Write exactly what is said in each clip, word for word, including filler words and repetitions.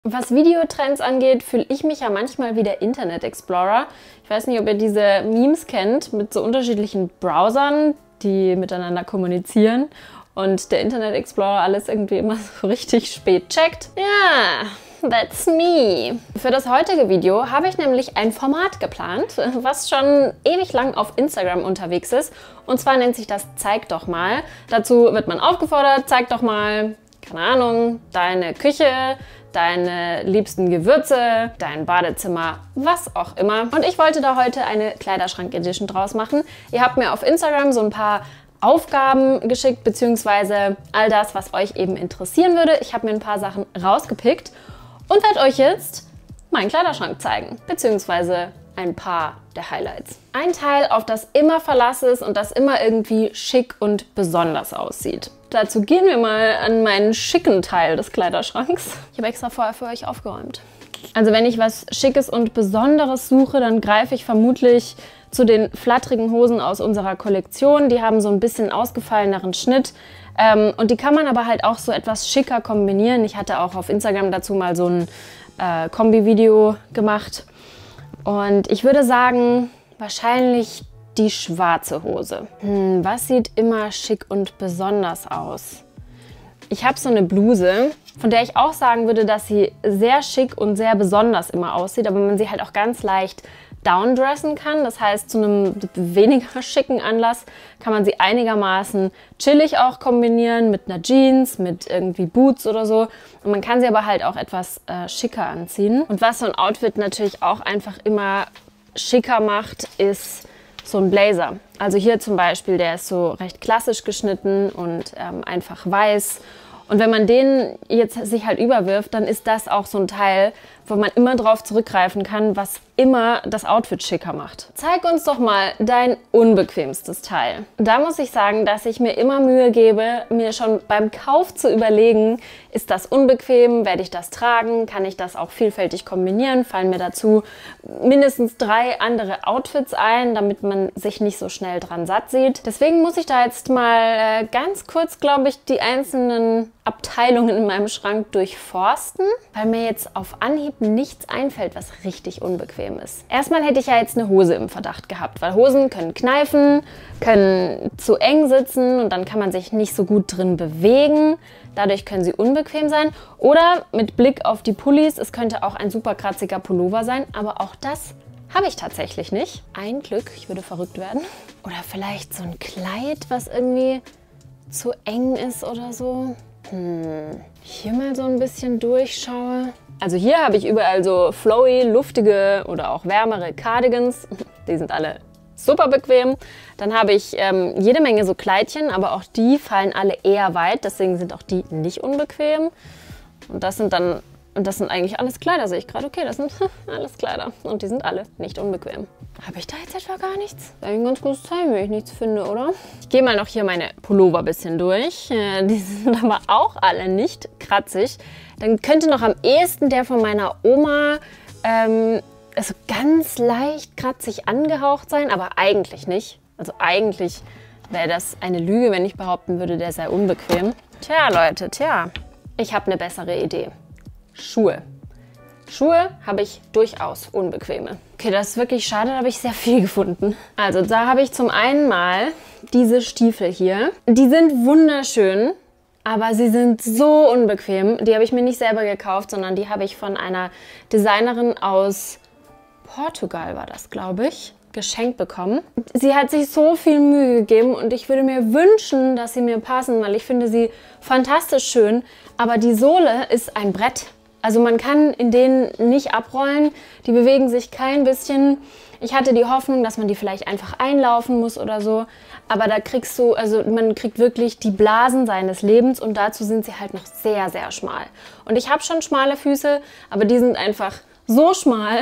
Was Videotrends angeht, fühle ich mich ja manchmal wie der Internet Explorer. Ich weiß nicht, ob ihr diese Memes kennt mit so unterschiedlichen Browsern, die miteinander kommunizieren und der Internet Explorer alles irgendwie immer so richtig spät checkt. Ja, that's me. Für das heutige Video habe ich nämlich ein Format geplant, was schon ewig lang auf Instagram unterwegs ist. Und zwar nennt sich das Zeig doch mal. Dazu wird man aufgefordert, zeig doch mal, keine Ahnung, deine Küche, deine liebsten Gewürze, dein Badezimmer, was auch immer. Und ich wollte da heute eine Kleiderschrank-Edition draus machen. Ihr habt mir auf Instagram so ein paar Aufgaben geschickt, beziehungsweise all das, was euch eben interessieren würde. Ich habe mir ein paar Sachen rausgepickt und werde euch jetzt meinen Kleiderschrank zeigen, beziehungsweise ein paar der Highlights. Ein Teil, auf das immer Verlass ist und das immer irgendwie schick und besonders aussieht. Dazu gehen wir mal an meinen schicken Teil des Kleiderschranks. Ich habe extra vorher für euch aufgeräumt. Also wenn ich was Schickes und Besonderes suche, dann greife ich vermutlich zu den flatterigen Hosen aus unserer Kollektion. Die haben so ein bisschen ausgefalleneren Schnitt. Ähm, und die kann man aber halt auch so etwas schicker kombinieren. Ich hatte auch auf Instagram dazu mal so ein äh, Kombi-Video gemacht. Und ich würde sagen, wahrscheinlich die schwarze Hose. Hm, was sieht immer schick und besonders aus? Ich habe so eine Bluse, von der ich auch sagen würde, dass sie sehr schick und sehr besonders immer aussieht, aber man sie halt auch ganz leicht downdressen kann. Das heißt, zu einem weniger schicken Anlass kann man sie einigermaßen chillig auch kombinieren mit einer Jeans, mit irgendwie Boots oder so. Und man kann sie aber halt auch etwas äh, schicker anziehen. Und was so ein Outfit natürlich auch einfach immer schicker macht, ist so ein Blazer. Also hier zum Beispiel, der ist so recht klassisch geschnitten und ähm, einfach weiß. Und wenn man den jetzt sich halt überwirft, dann ist das auch so ein Teil, wo man immer drauf zurückgreifen kann, was immer das Outfit schicker macht. Zeig uns doch mal dein unbequemstes Teil. Da muss ich sagen, dass ich mir immer Mühe gebe, mir schon beim Kauf zu überlegen, ist das unbequem, werde ich das tragen, kann ich das auch vielfältig kombinieren, fallen mir dazu mindestens drei andere Outfits ein, damit man sich nicht so schnell dran satt sieht. Deswegen muss ich da jetzt mal ganz kurz, glaube ich, die einzelnen Abteilungen in meinem Schrank durchforsten, weil mir jetzt auf Anhieb nichts einfällt, was richtig unbequem ist. Erstmal hätte ich ja jetzt eine Hose im Verdacht gehabt, weil Hosen können kneifen, können zu eng sitzen und dann kann man sich nicht so gut drin bewegen. Dadurch können sie unbequem sein. Oder mit Blick auf die Pullis, es könnte auch ein super kratziger Pullover sein, aber auch das habe ich tatsächlich nicht. Ein Glück, ich würde verrückt werden. Oder vielleicht so ein Kleid, was irgendwie zu eng ist oder so. Hm. Hier mal so ein bisschen durchschaue. Also hier habe ich überall so flowy, luftige oder auch wärmere Cardigans. Die sind alle super bequem. Dann habe ich ähm, jede Menge so Kleidchen, aber auch die fallen alle eher weit. Deswegen sind auch die nicht unbequem. Und das sind dann, und das sind eigentlich alles Kleider, sehe ich gerade. Okay, das sind alles Kleider. Und die sind alle nicht unbequem. Habe ich da jetzt etwa gar nichts? Das ist ein ganz gutes Teil, wenn ich nichts finde, oder? Ich gehe mal noch hier meine Pullover ein bisschen durch. Äh, die sind aber auch alle nicht kratzig. Dann könnte noch am ehesten der von meiner Oma ähm, also ganz leicht kratzig angehaucht sein, aber eigentlich nicht. Also eigentlich wäre das eine Lüge, wenn ich behaupten würde, der sei unbequem. Tja, Leute, tja. Ich habe eine bessere Idee. Schuhe. Schuhe habe ich durchaus unbequeme. Okay, das ist wirklich schade, da habe ich sehr viel gefunden. Also da habe ich zum einen mal diese Stiefel hier. Die sind wunderschön, aber sie sind so unbequem. Die habe ich mir nicht selber gekauft, sondern die habe ich von einer Designerin aus Portugal, war das, glaube ich, geschenkt bekommen. Sie hat sich so viel Mühe gegeben und ich würde mir wünschen, dass sie mir passen, weil ich finde sie fantastisch schön. Aber die Sohle ist ein Brett. Also man kann in denen nicht abrollen, die bewegen sich kein bisschen. Ich hatte die Hoffnung, dass man die vielleicht einfach einlaufen muss oder so, aber da kriegst du, also man kriegt wirklich die Blasen seines Lebens und dazu sind sie halt noch sehr, sehr schmal. Und ich habe schon schmale Füße, aber die sind einfach so schmal,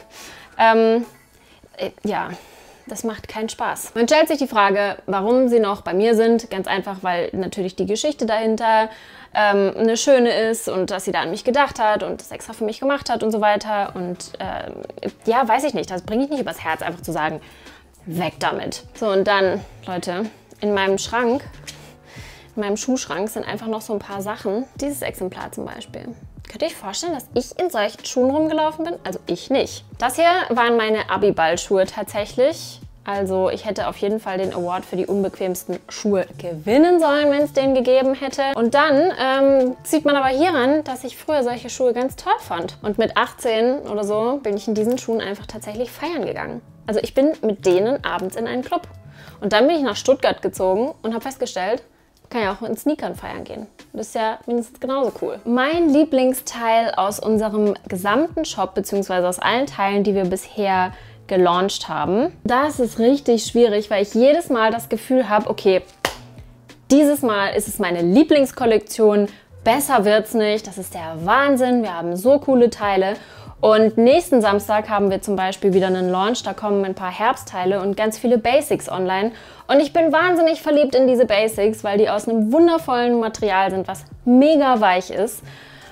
ähm, ja, das macht keinen Spaß. Man stellt sich die Frage, warum sie noch bei mir sind. Ganz einfach, weil natürlich die Geschichte dahinter ähm, eine schöne ist und dass sie da an mich gedacht hat und das extra für mich gemacht hat und so weiter. Und ähm, ja, weiß ich nicht, das bringe ich nicht übers Herz, einfach zu sagen, weg damit. So, und dann, Leute, in meinem Schrank, in meinem Schuhschrank sind einfach noch so ein paar Sachen. Dieses Exemplar zum Beispiel. Könnt ihr euch vorstellen, dass ich in solchen Schuhen rumgelaufen bin? Also ich nicht. Das hier waren meine Abiball-Schuhe tatsächlich. Also ich hätte auf jeden Fall den Award für die unbequemsten Schuhe gewinnen sollen, wenn es den gegeben hätte. Und dann ähm, sieht man aber hieran, dass ich früher solche Schuhe ganz toll fand. Und mit achtzehn oder so bin ich in diesen Schuhen einfach tatsächlich feiern gegangen. Also ich bin mit denen abends in einen Club. Und dann bin ich nach Stuttgart gezogen und habe festgestellt, kann ja auch in Sneakern feiern gehen. Das ist ja mindestens genauso cool. Mein Lieblingsteil aus unserem gesamten Shop, beziehungsweise aus allen Teilen, die wir bisher gelauncht haben, da ist es richtig schwierig, weil ich jedes Mal das Gefühl habe, okay, dieses Mal ist es meine Lieblingskollektion, besser wird's nicht, das ist der Wahnsinn, wir haben so coole Teile. Und nächsten Samstag haben wir zum Beispiel wieder einen Launch, da kommen ein paar Herbstteile und ganz viele Basics online. Und ich bin wahnsinnig verliebt in diese Basics, weil die aus einem wundervollen Material sind, was mega weich ist.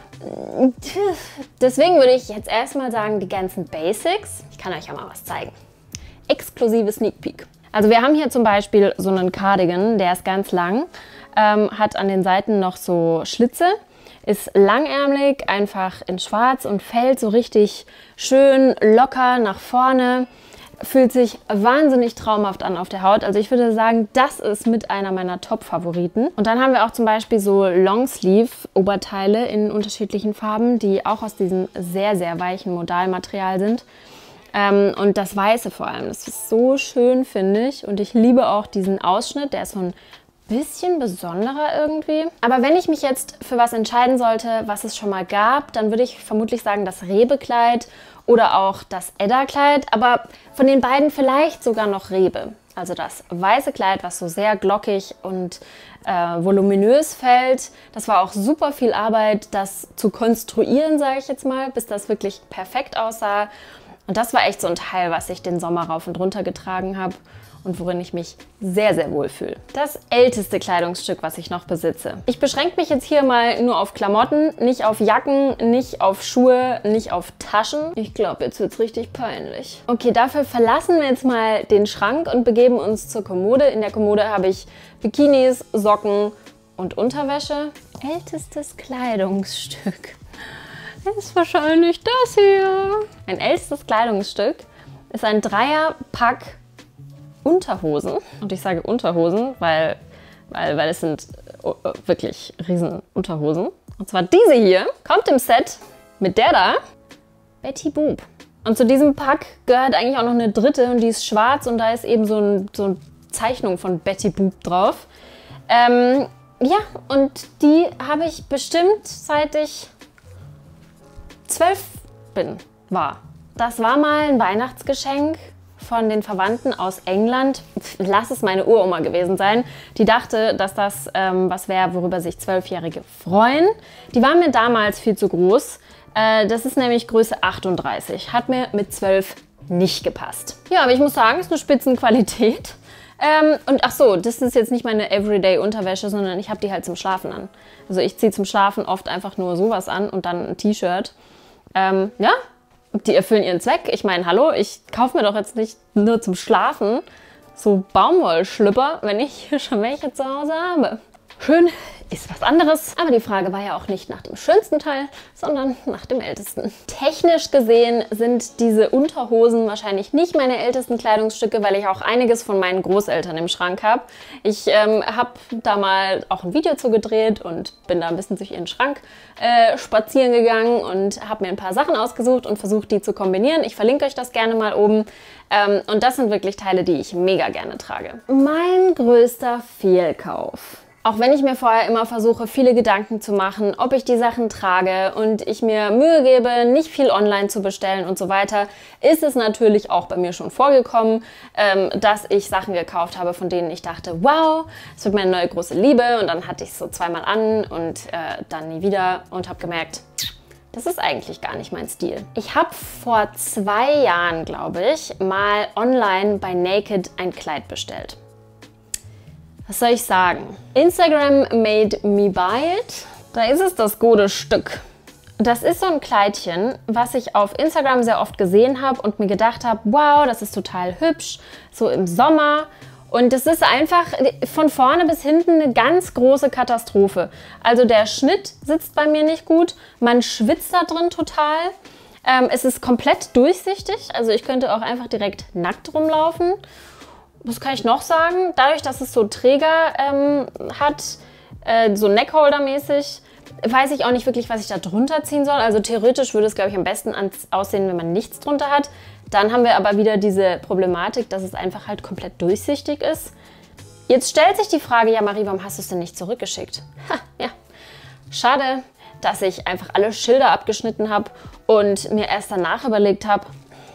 Deswegen würde ich jetzt erstmal sagen, die ganzen Basics, ich kann euch ja mal was zeigen. Exklusive Sneak Peek. Also wir haben hier zum Beispiel so einen Cardigan, der ist ganz lang, ähm, hat an den Seiten noch so Schlitze. Ist langärmelig, einfach in schwarz und fällt so richtig schön locker nach vorne. Fühlt sich wahnsinnig traumhaft an auf der Haut. Also ich würde sagen, das ist mit einer meiner Top-Favoriten. Und dann haben wir auch zum Beispiel so Longsleeve-Oberteile in unterschiedlichen Farben, die auch aus diesem sehr, sehr weichen Modalmaterial sind. Ähm, und das Weiße vor allem, das ist so schön, finde ich. Und ich liebe auch diesen Ausschnitt, der ist so ein bisschen besonderer irgendwie. Aber wenn ich mich jetzt für was entscheiden sollte, was es schon mal gab, dann würde ich vermutlich sagen das Rebe-Kleid oder auch das Edda-Kleid, aber von den beiden vielleicht sogar noch Rebe. Also das weiße Kleid, was so sehr glockig und äh, voluminös fällt. Das war auch super viel Arbeit, das zu konstruieren, sage ich jetzt mal, bis das wirklich perfekt aussah. Und das war echt so ein Teil, was ich den Sommer rauf und runter getragen habe und worin ich mich sehr, sehr wohl fühle. Das älteste Kleidungsstück, was ich noch besitze. Ich beschränke mich jetzt hier mal nur auf Klamotten, nicht auf Jacken, nicht auf Schuhe, nicht auf Taschen. Ich glaube, jetzt wird es richtig peinlich. Okay, dafür verlassen wir jetzt mal den Schrank und begeben uns zur Kommode. In der Kommode habe ich Bikinis, Socken und Unterwäsche. Ältestes Kleidungsstück ist wahrscheinlich das hier. Ein ältestes Kleidungsstück ist ein Dreierpack Unterhosen. Und ich sage Unterhosen, weil, weil, weil es sind wirklich riesen Unterhosen. Und zwar diese hier kommt im Set mit der da, Betty Boop. Und zu diesem Pack gehört eigentlich auch noch eine dritte und die ist schwarz und da ist eben so, ein, so eine Zeichnung von Betty Boop drauf. Ähm, ja, und die habe ich bestimmt seit ich zwölf bin, war. Das war mal ein Weihnachtsgeschenk von den Verwandten aus England. Lass es meine Uroma gewesen sein. Die dachte, dass das ähm, was wäre, worüber sich Zwölfjährige freuen. Die war mir damals viel zu groß. Äh, das ist nämlich Größe achtunddreißig. Hat mir mit zwölf nicht gepasst. Ja, aber ich muss sagen, es ist eine Spitzenqualität. Ähm, und ach so, das ist jetzt nicht meine Everyday-Unterwäsche, sondern ich habe die halt zum Schlafen an. Also ich ziehe zum Schlafen oft einfach nur sowas an und dann ein T-Shirt. Ähm, ja, die erfüllen ihren Zweck. Ich meine, hallo, ich kaufe mir doch jetzt nicht nur zum Schlafen so Baumwollschlüpper, wenn ich hier schon welche zu Hause habe. Schön ist was anderes. Aber die Frage war ja auch nicht nach dem schönsten Teil, sondern nach dem ältesten. Technisch gesehen sind diese Unterhosen wahrscheinlich nicht meine ältesten Kleidungsstücke, weil ich auch einiges von meinen Großeltern im Schrank habe. Ich ähm, habe da mal auch ein Video zu gedreht und bin da ein bisschen durch ihren Schrank äh, spazieren gegangen und habe mir ein paar Sachen ausgesucht und versucht, die zu kombinieren. Ich verlinke euch das gerne mal oben. Ähm, und das sind wirklich Teile, die ich mega gerne trage. Mein größter Fehlkauf. Auch wenn ich mir vorher immer versuche, viele Gedanken zu machen, ob ich die Sachen trage und ich mir Mühe gebe, nicht viel online zu bestellen und so weiter, ist es natürlich auch bei mir schon vorgekommen, ähm, dass ich Sachen gekauft habe, von denen ich dachte, wow, es wird meine neue große Liebe, und dann hatte ich es so zweimal an und äh, dann nie wieder und habe gemerkt, das ist eigentlich gar nicht mein Stil. Ich habe vor zwei Jahren, glaube ich, mal online bei Naked ein Kleid bestellt. Was soll ich sagen? Instagram made me buy it. Da ist es, das gute Stück. Das ist so ein Kleidchen, was ich auf Instagram sehr oft gesehen habe und mir gedacht habe, wow, das ist total hübsch, so im Sommer. Und das ist einfach von vorne bis hinten eine ganz große Katastrophe. Also der Schnitt sitzt bei mir nicht gut, man schwitzt da drin total. Ähm, es ist komplett durchsichtig, also ich könnte auch einfach direkt nackt rumlaufen. Was kann ich noch sagen? Dadurch, dass es so Träger ähm, hat, äh, so Neckholder-mäßig, weiß ich auch nicht wirklich, was ich da drunter ziehen soll. Also theoretisch würde es, glaube ich, am besten aussehen, wenn man nichts drunter hat. Dann haben wir aber wieder diese Problematik, dass es einfach halt komplett durchsichtig ist. Jetzt stellt sich die Frage, ja Marie, warum hast du es denn nicht zurückgeschickt? Ha, ja, schade, dass ich einfach alle Schilder abgeschnitten habe und mir erst danach überlegt habe,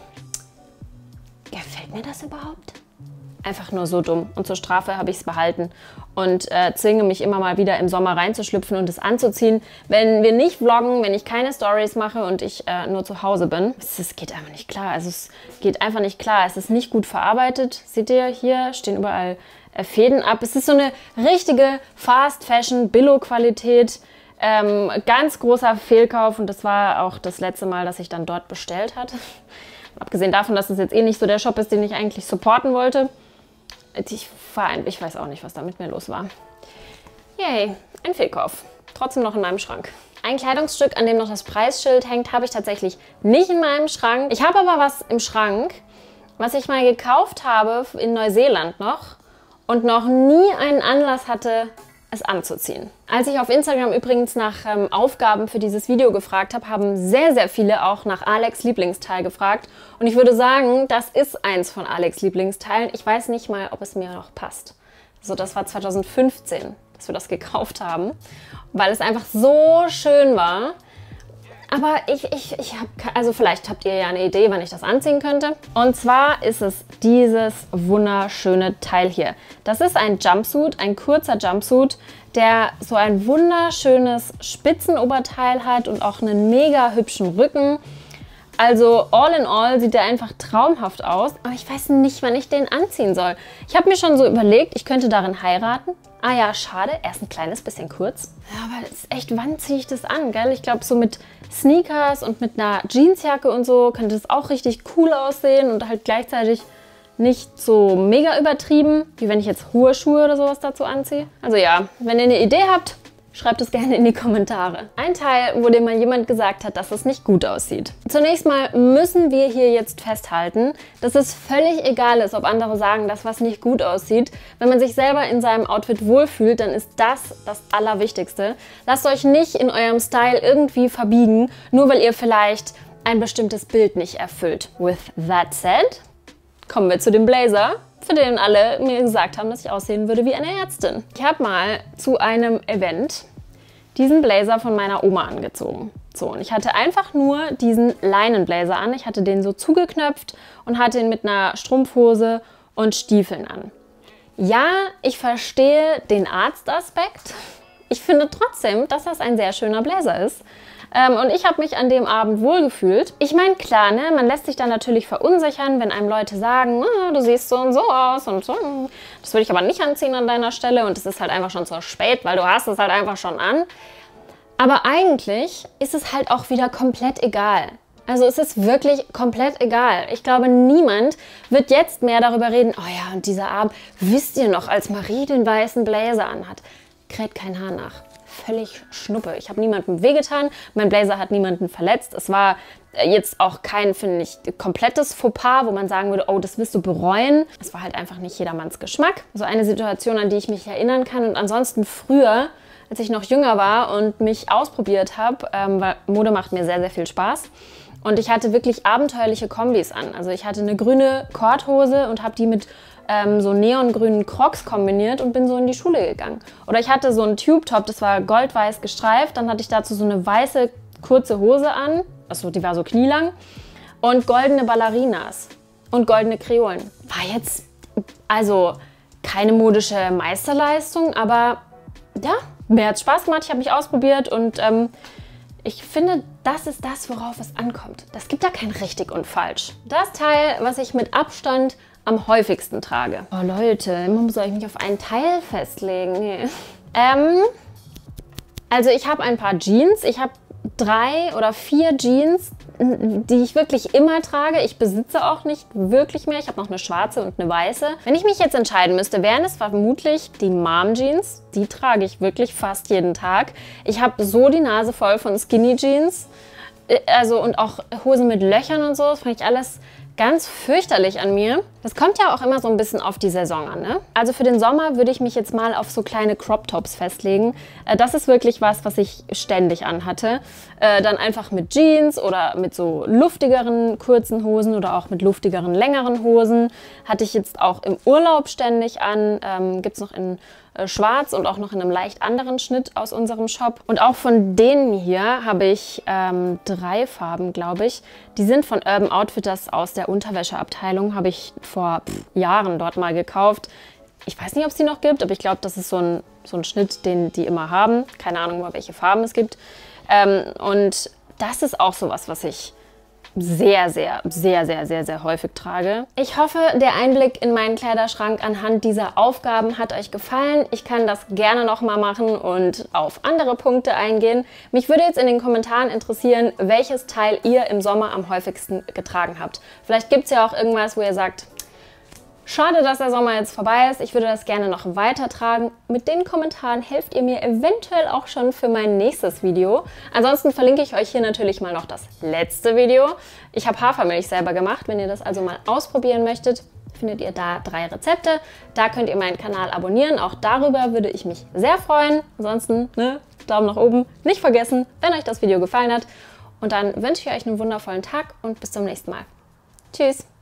gefällt mir das überhaupt? Einfach nur so dumm. Und zur Strafe habe ich es behalten und äh, zwinge mich immer mal wieder im Sommer reinzuschlüpfen und es anzuziehen, wenn wir nicht vloggen, wenn ich keine Stories mache und ich äh, nur zu Hause bin. Es geht einfach nicht klar. Also es geht einfach nicht klar. Es ist nicht gut verarbeitet. Seht ihr, hier stehen überall äh, Fäden ab. Es ist so eine richtige Fast Fashion Billo-Qualität. Ähm, ganz großer Fehlkauf und das war auch das letzte Mal, dass ich dann dort bestellt hatte. Abgesehen davon, dass es jetzt eh nicht so der Shop ist, den ich eigentlich supporten wollte. Ich, war ein, ich weiß auch nicht, was da mit mir los war. Yay, ein Fehlkauf. Trotzdem noch in meinem Schrank. Ein Kleidungsstück, an dem noch das Preisschild hängt, habe ich tatsächlich nicht in meinem Schrank. Ich habe aber was im Schrank, was ich mal gekauft habe in Neuseeland noch und noch nie einen Anlass hatte, es anzuziehen. Als ich auf Instagram übrigens nach ähm, Aufgaben für dieses Video gefragt habe, haben sehr, sehr viele auch nach Alex' Lieblingsteil gefragt. Und ich würde sagen, das ist eins von Alex' Lieblingsteilen. Ich weiß nicht mal, ob es mir noch passt. Also das war zweitausendfünfzehn, dass wir das gekauft haben, weil es einfach so schön war. Aber ich, ich, ich habe, also vielleicht habt ihr ja eine Idee, wann ich das anziehen könnte. Und zwar ist es dieses wunderschöne Teil hier. Das ist ein Jumpsuit, ein kurzer Jumpsuit, der so ein wunderschönes Spitzenoberteil hat und auch einen mega hübschen Rücken. Also all in all sieht der einfach traumhaft aus, aber ich weiß nicht, wann ich den anziehen soll. Ich habe mir schon so überlegt, ich könnte darin heiraten. Ah ja, schade, erst ein kleines bisschen kurz. Ja, aber das ist echt, wann ziehe ich das an, gell? Ich glaube, so mit Sneakers und mit einer Jeansjacke und so könnte das auch richtig cool aussehen und halt gleichzeitig nicht so mega übertrieben, wie wenn ich jetzt hohe Schuhe oder sowas dazu anziehe. Also ja, wenn ihr eine Idee habt, schreibt es gerne in die Kommentare. Ein Teil, wo dir mal jemand gesagt hat, dass es nicht gut aussieht. Zunächst mal müssen wir hier jetzt festhalten, dass es völlig egal ist, ob andere sagen, dass was nicht gut aussieht. Wenn man sich selber in seinem Outfit wohlfühlt, dann ist das das Allerwichtigste. Lasst euch nicht in eurem Style irgendwie verbiegen, nur weil ihr vielleicht ein bestimmtes Bild nicht erfüllt. With that said, kommen wir zu dem Blazer, für den alle mir gesagt haben, dass ich aussehen würde wie eine Ärztin. Ich habe mal zu einem Event diesen Blazer von meiner Oma angezogen. So, und ich hatte einfach nur diesen Leinenblazer an. Ich hatte den so zugeknöpft und hatte ihn mit einer Strumpfhose und Stiefeln an. Ja, ich verstehe den Arztaspekt. Ich finde trotzdem, dass das ein sehr schöner Blazer ist. Ähm, und ich habe mich an dem Abend wohlgefühlt. Ich meine, klar, ne, man lässt sich dann natürlich verunsichern, wenn einem Leute sagen, oh, du siehst so und so aus und so. Das würde ich aber nicht anziehen an deiner Stelle und es ist halt einfach schon zu spät, weil du hast es halt einfach schon an. Aber eigentlich ist es halt auch wieder komplett egal. Also es ist wirklich komplett egal. Ich glaube, niemand wird jetzt mehr darüber reden, oh ja, und dieser Abend, wisst ihr noch, als Marie den weißen Blazer anhat, kräht kein Haar nach. Völlig Schnuppe. Ich habe niemandem wehgetan, mein Blazer hat niemanden verletzt. Es war jetzt auch kein, finde ich, komplettes Fauxpas, wo man sagen würde, oh, das wirst du bereuen. Es war halt einfach nicht jedermanns Geschmack. So eine Situation, an die ich mich erinnern kann. Und ansonsten früher, als ich noch jünger war und mich ausprobiert habe, ähm, weil Mode macht mir sehr, sehr viel Spaß. Und ich hatte wirklich abenteuerliche Kombis an. Also ich hatte eine grüne Korthose und habe die mit ähm, so neongrünen Crocs kombiniert und bin so in die Schule gegangen. Oder ich hatte so einen Tube-Top, das war goldweiß gestreift. Dann hatte ich dazu so eine weiße kurze Hose an. Achso, die war so knielang. Und goldene Ballerinas und goldene Kreolen. War jetzt also keine modische Meisterleistung, aber ja, mir hat Spaß gemacht. Ich habe mich ausprobiert und ähm, ich finde, das ist das, worauf es ankommt. Das gibt da kein richtig und falsch. Das Teil, was ich mit Abstand am häufigsten trage. Oh Leute, immer soll ich mich auf einen Teil festlegen. Nee. Ähm, also ich habe ein paar Jeans. Ich habe drei oder vier Jeans, die ich wirklich immer trage. Ich besitze auch nicht wirklich mehr. Ich habe noch eine schwarze und eine weiße. Wenn ich mich jetzt entscheiden müsste, wären es vermutlich die Mom Jeans. Die trage ich wirklich fast jeden Tag. Ich habe so die Nase voll von Skinny Jeans. Also und auch Hosen mit Löchern und so. Das fand ich alles ganz fürchterlich an mir. Das kommt ja auch immer so ein bisschen auf die Saison an, ne? Also für den Sommer würde ich mich jetzt mal auf so kleine Crop-Tops festlegen. Das ist wirklich was, was ich ständig anhatte. Dann einfach mit Jeans oder mit so luftigeren kurzen Hosen oder auch mit luftigeren längeren Hosen. Hatte ich jetzt auch im Urlaub ständig an. Ähm, gibt es noch in schwarz und auch noch in einem leicht anderen Schnitt aus unserem Shop. Und auch von denen hier habe ich ähm, drei Farben, glaube ich. Die sind von Urban Outfitters aus der Unterwäscheabteilung. Habe ich vor pff, Jahren dort mal gekauft. Ich weiß nicht, ob es die noch gibt, aber ich glaube, das ist so ein, so ein Schnitt, den die immer haben. Keine Ahnung, welche Farben es gibt. Ähm, und das ist auch sowas, was ich sehr, sehr, sehr, sehr, sehr, sehr häufig trage. Ich hoffe, der Einblick in meinen Kleiderschrank anhand dieser Aufgaben hat euch gefallen. Ich kann das gerne nochmal machen und auf andere Punkte eingehen. Mich würde jetzt in den Kommentaren interessieren, welches Teil ihr im Sommer am häufigsten getragen habt. Vielleicht gibt es ja auch irgendwas, wo ihr sagt, schade, dass der Sommer jetzt vorbei ist. Ich würde das gerne noch weiter tragen. Mit den Kommentaren helft ihr mir eventuell auch schon für mein nächstes Video. Ansonsten verlinke ich euch hier natürlich mal noch das letzte Video. Ich habe Hafermilch selber gemacht. Wenn ihr das also mal ausprobieren möchtet, findet ihr da drei Rezepte. Da könnt ihr meinen Kanal abonnieren. Auch darüber würde ich mich sehr freuen. Ansonsten, ne, Daumen nach oben. Nicht vergessen, wenn euch das Video gefallen hat. Und dann wünsche ich euch einen wundervollen Tag und bis zum nächsten Mal. Tschüss!